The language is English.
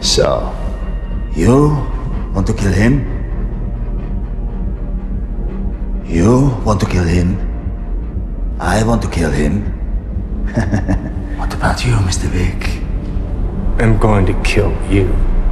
So, you want to kill him? You want to kill him? I want to kill him. What about you, Mr. Vic? I'm going to kill you.